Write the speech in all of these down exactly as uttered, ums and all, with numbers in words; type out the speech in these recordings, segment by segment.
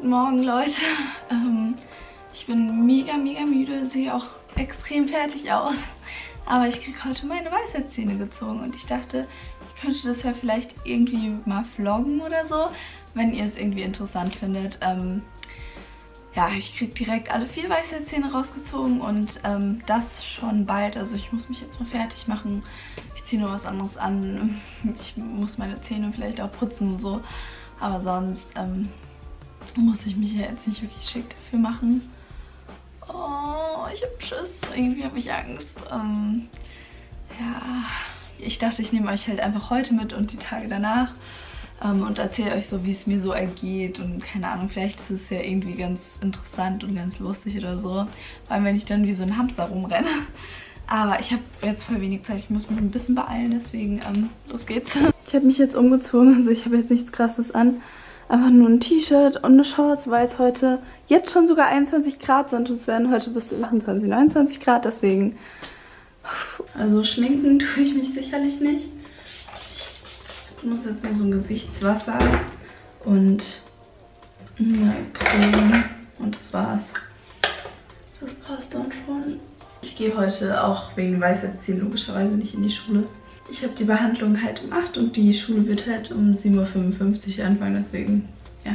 Guten Morgen, Leute. Ähm, ich bin mega, mega müde, sehe auch extrem fertig aus. Aber ich kriege heute meine Weisheitszähne gezogen und ich dachte, ich könnte das ja vielleicht irgendwie mal vloggen oder so, wenn ihr es irgendwie interessant findet. Ähm, ja, ich kriege direkt alle vier Weisheitszähne rausgezogen und ähm, das schon bald. Also ich muss mich jetzt mal fertig machen. Ich ziehe nur was anderes an. Ich muss meine Zähne vielleicht auch putzen und so. Aber sonst ähm, muss ich mich ja jetzt nicht wirklich schick dafür machen. Oh, ich hab Schiss. Irgendwie habe ich Angst. Ähm, ja, ich dachte, ich nehme euch halt einfach heute mit und die Tage danach ähm, und erzähle euch so, wie es mir so ergeht. Und keine Ahnung, vielleicht ist es ja irgendwie ganz interessant und ganz lustig oder so. Vor allem, wenn ich dann wie so ein Hamster rumrenne. Aber ich habe jetzt voll wenig Zeit. Ich muss mich ein bisschen beeilen, deswegen ähm, los geht's. Ich habe mich jetzt umgezogen, also ich habe jetzt nichts Krasses an. Einfach nur ein T-Shirt und eine Shorts, weil es heute jetzt schon sogar einundzwanzig Grad sind und es werden heute bis achtundzwanzig, neunundzwanzig Grad, deswegen. Also schminken tue ich mich sicherlich nicht. Ich muss jetzt nur so ein Gesichtswasser und eine Creme und das war's. Das passt dann schon. Ich gehe heute auch wegen Weisheitszähnen logischerweise nicht in die Schule. Ich habe die Behandlung halt um acht und die Schule wird halt um sieben Uhr fünfundfünfzig anfangen, deswegen, ja.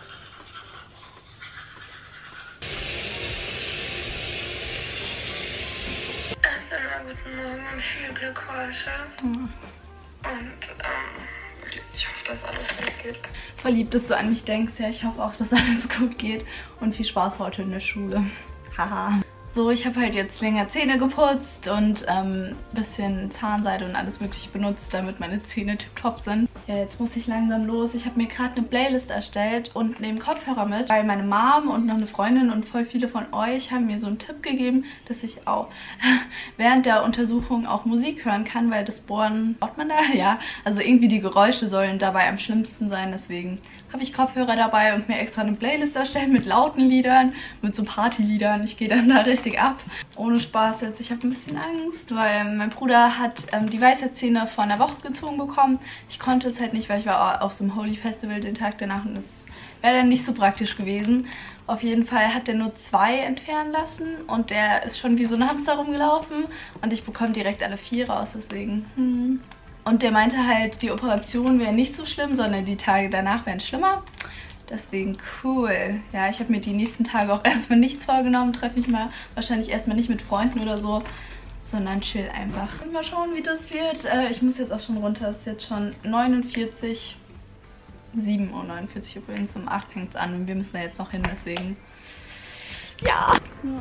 Erst einmal guten Morgen und viel Glück heute. Mhm. Und ähm, ich hoffe, dass alles gut geht. Voll lieb, dass du an mich denkst. Ja, ich hoffe auch, dass alles gut geht und viel Spaß heute in der Schule. Haha. So, ich habe halt jetzt länger Zähne geputzt und ein ähm, bisschen Zahnseide und alles mögliche benutzt, damit meine Zähne tipptopp sind. Ja, jetzt muss ich langsam los. Ich habe mir gerade eine Playlist erstellt und nehme Kopfhörer mit, weil meine Mom und noch eine Freundin und voll viele von euch haben mir so einen Tipp gegeben, dass ich auch während der Untersuchung auch Musik hören kann, weil das Bohren, braucht man da? Ja, also irgendwie die Geräusche sollen dabei am schlimmsten sein, deswegen habe ich Kopfhörer dabei und mir extra eine Playlist erstellt mit lauten Liedern, mit so Partyliedern. Ich gehe dann da richtig ab. Ohne Spaß jetzt. Ich habe ein bisschen Angst, weil mein Bruder hat ähm, die Weisheitszähne vor einer Woche gezogen bekommen. Ich konnte es halt nicht, weil ich war auf so einem Holy Festival den Tag danach und das wäre dann nicht so praktisch gewesen. Auf jeden Fall hat der nur zwei entfernen lassen und der ist schon wie so ein Hamster rumgelaufen und ich bekomme direkt alle vier raus, deswegen... Hm. Und der meinte halt, die Operation wäre nicht so schlimm, sondern die Tage danach wären schlimmer. Deswegen cool. Ja, ich habe mir die nächsten Tage auch erstmal nichts vorgenommen. Treffe ich mal wahrscheinlich erstmal nicht mit Freunden oder so, sondern chill einfach. Mal schauen, wie das wird. Äh, ich muss jetzt auch schon runter. Es ist jetzt schon neunundvierzig, sieben Uhr neunundvierzig übrigens. Um acht fängt es an und wir müssen da jetzt noch hin, deswegen ja. ja.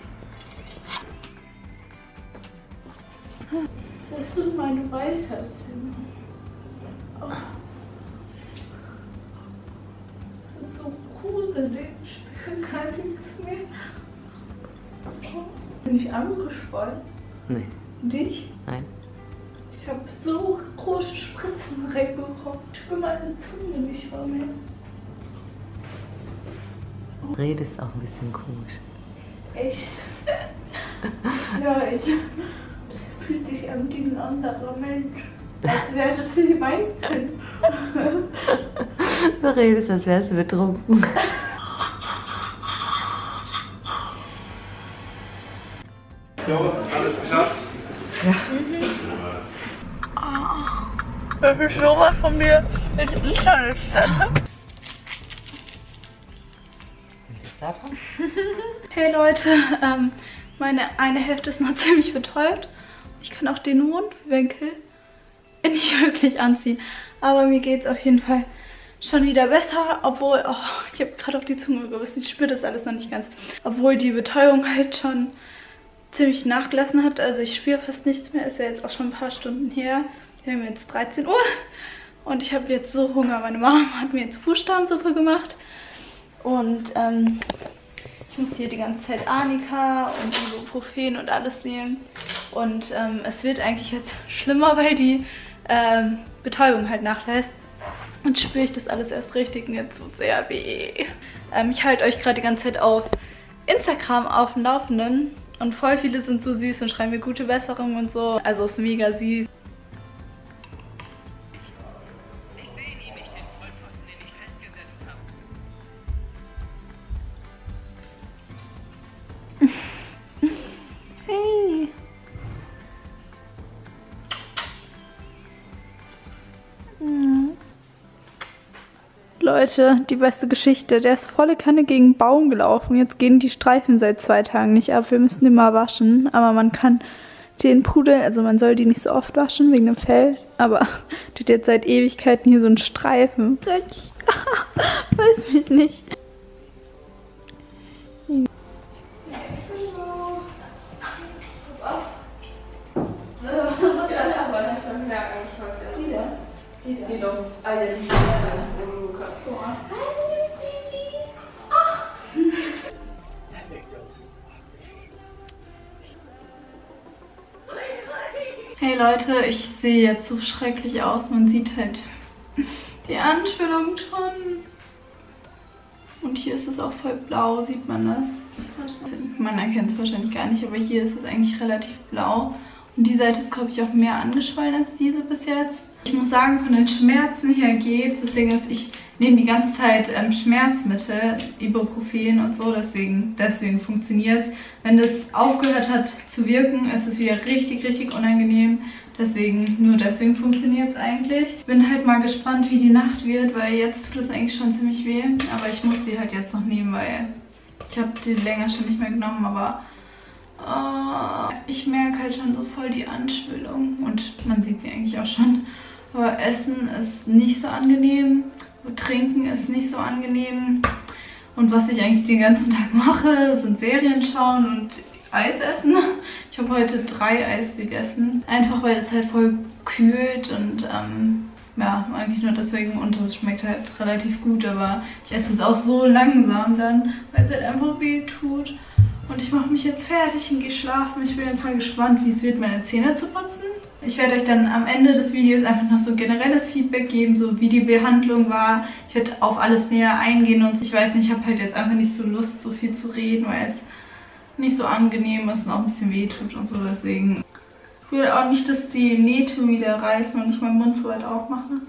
Das sind meine Weisheitszähne. Oh. Das ist so gruselig. Ich kann nicht zu mir. Oh. Bin ich angeschwollen? Nee. Dich? Nein. Ich habe so große Spritzen reinbekommen. Ich spüre meine Zunge nicht mehr. Oh. Redest auch ein bisschen komisch. Echt? Ja, ich... fühlt sich an wie ein anderer Mensch. Als wäre das sie mein Kind. Du redest, als wärst du betrunken. So, alles geschafft? Ja. Mhm. Oh, das ist sowas von mir ins Internet stelle. Hey Leute, ähm, meine eine Hälfte ist noch ziemlich betäubt. Ich kann auch den Mundwinkel nicht wirklich anziehen. Aber mir geht es auf jeden Fall schon wieder besser. Obwohl, oh, ich habe gerade auf die Zunge gebissen. Ich spüre das alles noch nicht ganz. Obwohl die Betäubung halt schon ziemlich nachgelassen hat. Also ich spüre fast nichts mehr. Ist ja jetzt auch schon ein paar Stunden her. Wir haben jetzt dreizehn Uhr. Und ich habe jetzt so Hunger. Meine Mama hat mir jetzt Buchstabensuppe gemacht. Und ähm... ich muss hier die ganze Zeit Arnika und Ibuprofen und alles nehmen. Und ähm, es wird eigentlich jetzt schlimmer, weil die ähm, Betäubung halt nachlässt. Und spüre ich das alles erst richtig und jetzt tut es sehr weh. Ähm, ich halte euch gerade die ganze Zeit auf Instagram auf dem Laufenden. Und voll viele sind so süß und schreiben mir gute Besserung und so. Also ist mega süß. Leute, die beste Geschichte. Der ist volle Kanne gegen einen Baum gelaufen. Jetzt gehen die Streifen seit zwei Tagen nicht ab. Wir müssen den mal waschen. Aber man kann den Pudel, also man soll die nicht so oft waschen wegen dem Fell. Aber der hat jetzt seit Ewigkeiten hier so einen Streifen. Ich weiß mich nicht. Die doch. Ah ja, die wo du kannst. Hey Leute, ich sehe jetzt so schrecklich aus. Man sieht halt die Anschwellung schon. Und hier ist es auch voll blau, sieht man das? Man erkennt es wahrscheinlich gar nicht, aber hier ist es eigentlich relativ blau. Und die Seite ist, glaube ich, auch mehr angeschwollen als diese bis jetzt. Ich muss sagen, von den Schmerzen her geht's. Das Ding ist, ich nehme die ganze Zeit ähm, Schmerzmittel, Ibuprofen und so, deswegen, deswegen funktioniert es. Wenn das aufgehört hat zu wirken, ist es wieder richtig, richtig unangenehm. Deswegen, nur deswegen funktioniert es eigentlich. Ich bin halt mal gespannt, wie die Nacht wird, weil jetzt tut es eigentlich schon ziemlich weh. Aber ich muss die halt jetzt noch nehmen, weil ich habe die länger schon nicht mehr genommen, aber oh, ich merke halt schon so voll die Anschwellung und man sieht sie eigentlich auch schon. Aber Essen ist nicht so angenehm, Trinken ist nicht so angenehm. Und was ich eigentlich den ganzen Tag mache, sind Serien schauen und Eis essen. Ich habe heute drei Eis gegessen, einfach weil es halt voll kühlt und ähm, ja, eigentlich nur deswegen, und es schmeckt halt relativ gut, aber ich esse es auch so langsam dann, weil es halt einfach weh tut. Und ich mache mich jetzt fertig und gehe schlafen. Ich bin jetzt mal gespannt, wie es wird, meine Zähne zu putzen. Ich werde euch dann am Ende des Videos einfach noch so generelles Feedback geben, so wie die Behandlung war. Ich werde auf alles näher eingehen und ich weiß nicht, ich habe halt jetzt einfach nicht so Lust, so viel zu reden, weil es nicht so angenehm ist und auch ein bisschen weh tut und so, deswegen. Ich will auch nicht, dass die Nähte wieder reißen und ich meinen Mund so weit aufmache.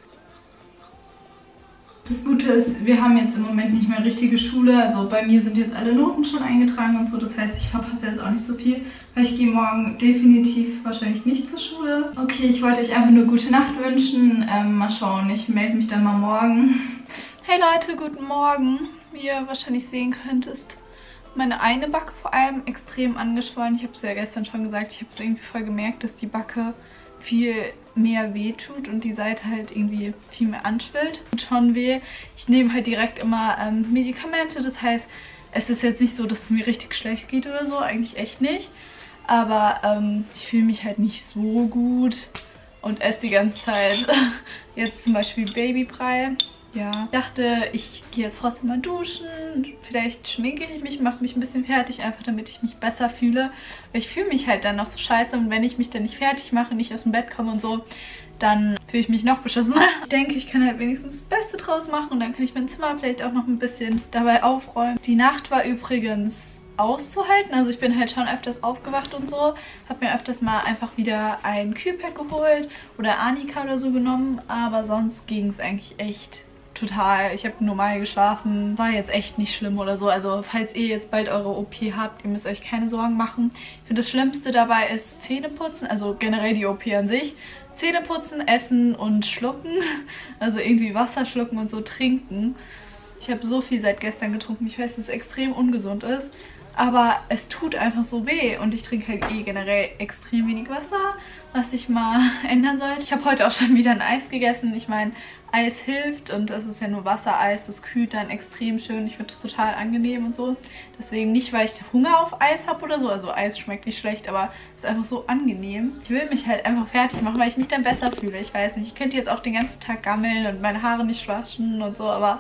Das Gute ist, wir haben jetzt im Moment nicht mehr richtige Schule, also bei mir sind jetzt alle Noten schon eingetragen und so, das heißt, ich verpasse jetzt auch nicht so viel, weil ich gehe morgen definitiv wahrscheinlich nicht zur Schule. Okay, ich wollte euch einfach nur gute Nacht wünschen, ähm, mal schauen, ich melde mich dann mal morgen. Hey Leute, guten Morgen. Wie ihr wahrscheinlich sehen könnt, ist meine eine Backe vor allem extrem angeschwollen. Ich habe es ja gestern schon gesagt, ich habe es irgendwie voll gemerkt, dass die Backe viel mehr weh tut und die Seite halt irgendwie viel mehr anschwillt. Und schon weh. Ich nehme halt direkt immer ähm, Medikamente, das heißt, es ist jetzt nicht so, dass es mir richtig schlecht geht oder so, eigentlich echt nicht. Aber ähm, ich fühle mich halt nicht so gut und esse die ganze Zeit jetzt zum Beispiel Babybrei. Ja, ich dachte, ich gehe jetzt trotzdem mal duschen, vielleicht schminke ich mich, mache mich ein bisschen fertig, einfach damit ich mich besser fühle. Weil ich fühle mich halt dann noch so scheiße und wenn ich mich dann nicht fertig mache, nicht aus dem Bett komme und so, dann fühle ich mich noch beschissener. Ich denke, ich kann halt wenigstens das Beste draus machen und dann kann ich mein Zimmer vielleicht auch noch ein bisschen dabei aufräumen. Die Nacht war übrigens auszuhalten, also ich bin halt schon öfters aufgewacht und so, habe mir öfters mal einfach wieder ein Kühlpack geholt oder Arnika oder so genommen, aber sonst ging es eigentlich echt total. Ich habe normal geschlafen. War jetzt echt nicht schlimm oder so. Also falls ihr jetzt bald eure O P habt, ihr müsst euch keine Sorgen machen. Ich finde, das Schlimmste dabei ist Zähneputzen. Also generell die O P an sich. Zähneputzen, essen und schlucken. Also irgendwie Wasser schlucken und so trinken. Ich habe so viel seit gestern getrunken. Ich weiß, dass es extrem ungesund ist. Aber es tut einfach so weh. Und ich trinke halt eh generell extrem wenig Wasser, was ich mal ändern sollte. Ich habe heute auch schon wieder ein Eis gegessen. Ich meine, Eis hilft und das ist ja nur Wassereis. Das kühlt dann extrem schön. Ich finde das total angenehm und so. Deswegen nicht, weil ich Hunger auf Eis habe oder so. Also Eis schmeckt nicht schlecht, aber es ist einfach so angenehm. Ich will mich halt einfach fertig machen, weil ich mich dann besser fühle. Ich weiß nicht, ich könnte jetzt auch den ganzen Tag gammeln und meine Haare nicht waschen und so, aber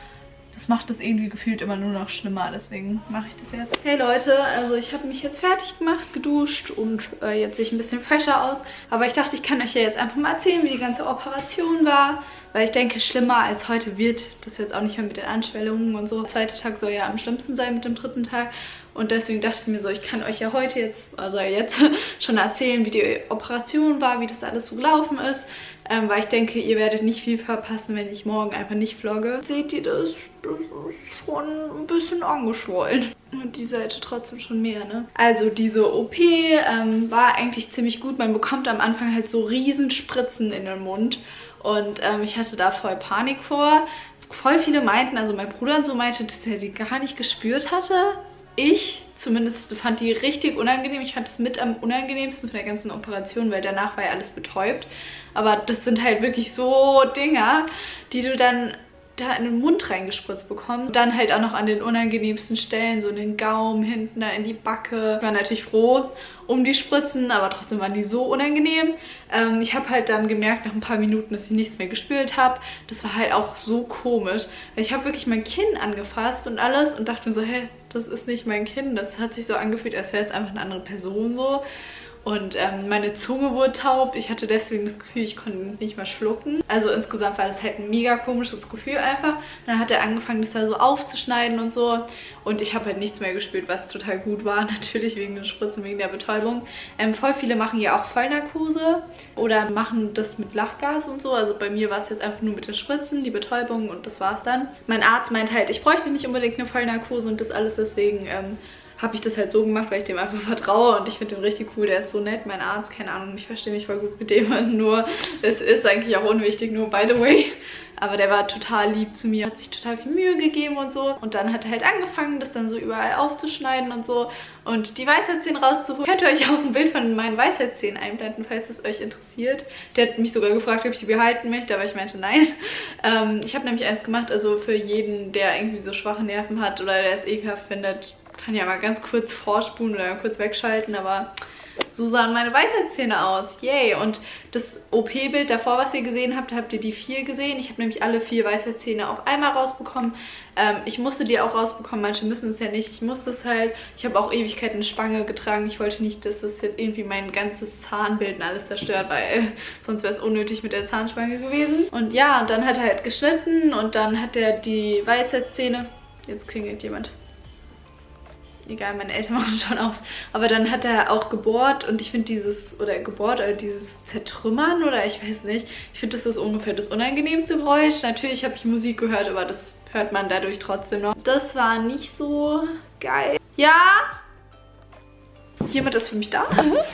das macht das irgendwie gefühlt immer nur noch schlimmer, deswegen mache ich das jetzt. Hey Leute, also ich habe mich jetzt fertig gemacht, geduscht und äh, jetzt sehe ich ein bisschen fresher aus. Aber ich dachte, ich kann euch ja jetzt einfach mal erzählen, wie die ganze Operation war. Weil ich denke, schlimmer als heute wird das jetzt auch nicht mehr mit den Anschwellungen und so. Der zweite Tag soll ja am schlimmsten sein mit dem dritten Tag. Und deswegen dachte ich mir so, ich kann euch ja heute jetzt, also jetzt schon erzählen, wie die Operation war, wie das alles so gelaufen ist. Ähm, weil ich denke, ihr werdet nicht viel verpassen, wenn ich morgen einfach nicht vlogge. Seht ihr das? Das ist schon ein bisschen angeschwollen. Und die Seite trotzdem schon mehr, ne? Also diese O P ähm, war eigentlich ziemlich gut. Man bekommt am Anfang halt so riesen Spritzen in den Mund. Und ähm, ich hatte da voll Panik vor. voll viele meinten, also mein Bruder und so meinte, dass er die gar nicht gespürt hatte. Ich zumindest fand die richtig unangenehm. Ich fand das mit am unangenehmsten von der ganzen Operation, weil danach war ja alles betäubt. Aber das sind halt wirklich so Dinger, die du dann da in den Mund reingespritzt bekommen. Dann halt auch noch an den unangenehmsten Stellen, so in den Gaumen, hinten da in die Backe. Ich war natürlich froh um die Spritzen, aber trotzdem waren die so unangenehm. Ähm, ich habe halt dann gemerkt nach ein paar Minuten, dass ich nichts mehr gespürt habe. Das war halt auch so komisch. Weil ich habe wirklich mein Kinn angefasst und alles und dachte mir so, hä, das ist nicht mein Kinn. Das hat sich so angefühlt, als wäre es einfach eine andere Person so. Und ähm, meine Zunge wurde taub. Ich hatte deswegen das Gefühl, ich konnte nicht mehr schlucken. Also insgesamt war das halt ein mega komisches Gefühl einfach. Dann hat er angefangen, das da so aufzuschneiden und so. Und ich habe halt nichts mehr gespürt, was total gut war. Natürlich wegen den Spritzen, wegen der Betäubung. Ähm, voll viele machen ja auch Vollnarkose oder machen das mit Lachgas und so. Also bei mir war es jetzt einfach nur mit den Spritzen, die Betäubung und das war's dann. Mein Arzt meint halt, ich bräuchte nicht unbedingt eine Vollnarkose und das alles, deswegen ähm, habe ich das halt so gemacht, weil ich dem einfach vertraue und ich finde den richtig cool, der ist so nett, mein Arzt, keine Ahnung, ich verstehe mich voll gut mit dem, nur es ist eigentlich auch unwichtig, nur by the way, aber der war total lieb zu mir, hat sich total viel Mühe gegeben und so und dann hat er halt angefangen, das dann so überall aufzuschneiden und so und die Weisheitszähne rauszuholen. Könnt ihr euch auch ein Bild von meinen Weisheitszähnen einblenden, falls es euch interessiert. Der hat mich sogar gefragt, ob ich die behalten möchte, aber ich meinte nein. Ähm, ich habe nämlich eins gemacht, also für jeden, der irgendwie so schwache Nerven hat oder der es ekelhaft findet, kann ja mal ganz kurz vorspulen oder kurz wegschalten, aber so sahen meine Weisheitszähne aus. Yay! Und das O P-Bild davor, was ihr gesehen habt, habt ihr die vier gesehen. Ich habe nämlich alle vier Weisheitszähne auf einmal rausbekommen. Ähm, ich musste die auch rausbekommen, manche müssen es ja nicht. Ich musste es halt. Ich habe auch Ewigkeiten eine Spange getragen. Ich wollte nicht, dass das jetzt irgendwie mein ganzes Zahnbild und alles zerstört, weil äh, sonst wäre es unnötig mit der Zahnspange gewesen. Und ja, und dann hat er halt geschnitten und dann hat er die Weisheitszähne. Jetzt klingelt jemand. Egal, meine Eltern machen schon auf. Aber dann hat er auch gebohrt und ich finde dieses, oder gebohrt, oder dieses Zertrümmern oder ich weiß nicht. Ich finde, das ist ungefähr das unangenehmste Geräusch. Natürlich habe ich Musik gehört, aber das hört man dadurch trotzdem noch. Das war nicht so geil. Ja? Jemand ist für mich da?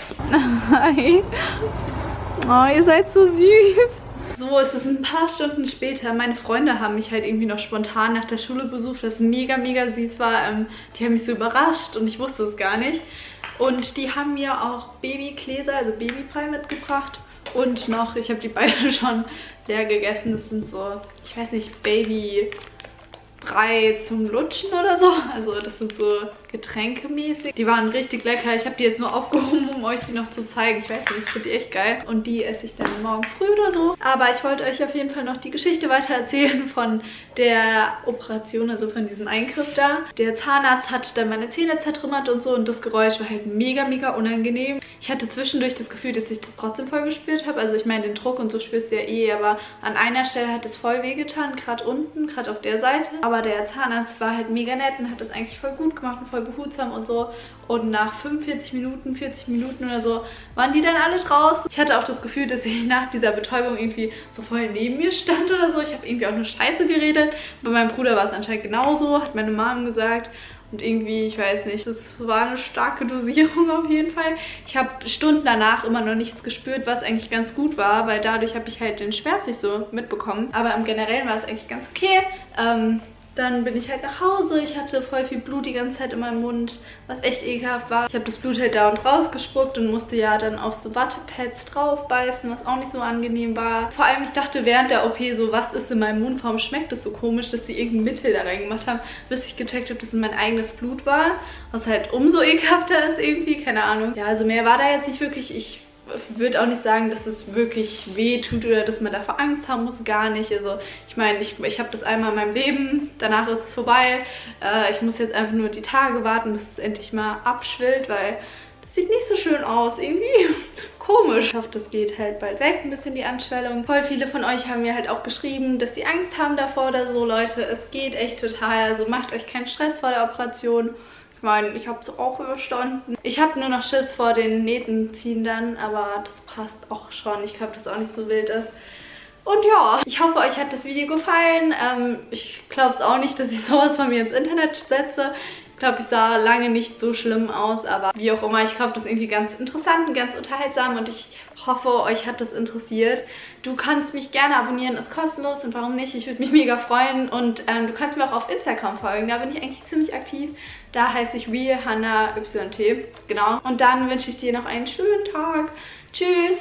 Hi. Oh, ihr seid so süß. So, es ist ein paar Stunden später. Meine Freunde haben mich halt irgendwie noch spontan nach der Schule besucht, was mega, mega süß war. Ähm, die haben mich so überrascht und ich wusste es gar nicht. Und die haben mir auch Babygläser, also Babybrei mitgebracht. Und noch, ich habe die beide schon leer gegessen. Das sind so, ich weiß nicht, Babybrei zum Lutschen oder so. Also das sind so getränkemäßig. Die waren richtig lecker. Ich habe die jetzt nur aufgehoben, um euch die noch zu zeigen. Ich weiß nicht, ich finde die echt geil. Und die esse ich dann morgen früh oder so. Aber ich wollte euch auf jeden Fall noch die Geschichte weiter erzählen von der Operation, also von diesem Eingriff da. Der Zahnarzt hat dann meine Zähne zertrümmert und so und das Geräusch war halt mega, mega unangenehm. Ich hatte zwischendurch das Gefühl, dass ich das trotzdem voll gespürt habe. Also ich meine, den Druck und so spürst du ja eh, aber an einer Stelle hat es voll wehgetan, gerade unten, gerade auf der Seite. Aber der Zahnarzt war halt mega nett und hat das eigentlich voll gut gemacht und voll behutsam und so. Und nach fünfundvierzig Minuten, vierzig Minuten oder so, waren die dann alle draußen. Ich hatte auch das Gefühl, dass ich nach dieser Betäubung irgendwie so voll neben mir stand oder so. Ich habe irgendwie auch nur Scheiße geredet. Bei meinem Bruder war es anscheinend genauso, hat meine Mom gesagt. Und irgendwie, ich weiß nicht, das war eine starke Dosierung auf jeden Fall. Ich habe Stunden danach immer noch nichts gespürt, was eigentlich ganz gut war, weil dadurch habe ich halt den Schmerz nicht so mitbekommen. Aber im Generellen war es eigentlich ganz okay. Ähm, Dann bin ich halt nach Hause. Ich hatte voll viel Blut die ganze Zeit in meinem Mund, was echt ekelhaft war. Ich habe das Blut halt da und rausgespuckt und musste ja dann auf so Wattepads draufbeißen, was auch nicht so angenehm war. Vor allem, ich dachte während der O P so, was ist in meinem Mund? Warum schmeckt das so komisch, dass die irgendein Mittel da reingemacht haben, bis ich gecheckt habe, dass es mein eigenes Blut war. Was halt umso ekelhafter ist irgendwie, keine Ahnung. Ja, also mehr war da jetzt nicht wirklich. Ich würde auch nicht sagen, dass es wirklich weh tut oder dass man davor Angst haben muss, gar nicht. Also ich meine, ich, ich habe das einmal in meinem Leben, danach ist es vorbei. Äh, ich muss jetzt einfach nur die Tage warten, bis es endlich mal abschwillt, weil das sieht nicht so schön aus, irgendwie komisch. Ich hoffe, das geht halt bald weg, ein bisschen die Anschwellung. Voll viele von euch haben mir halt auch geschrieben, dass sie Angst haben davor oder so. Leute, es geht echt total, also macht euch keinen Stress vor der Operation. Ich meine, ich habe es auch überstanden. Ich habe nur noch Schiss vor den Nähten ziehen dann, aber das passt auch schon. Ich glaube, dass es auch nicht so wild ist. Und ja, ich hoffe, euch hat das Video gefallen. Ähm, ich glaube es auch nicht, dass ich sowas von mir ins Internet setze. Ich glaube, ich sah lange nicht so schlimm aus, aber wie auch immer, ich glaube, das ist irgendwie ganz interessant und ganz unterhaltsam und ich hoffe, euch hat das interessiert. Du kannst mich gerne abonnieren, ist kostenlos und warum nicht? Ich würde mich mega freuen und ähm, du kannst mir auch auf Instagram folgen, da bin ich eigentlich ziemlich aktiv. Da heiße ich realhannayt, genau. Und dann wünsche ich dir noch einen schönen Tag. Tschüss!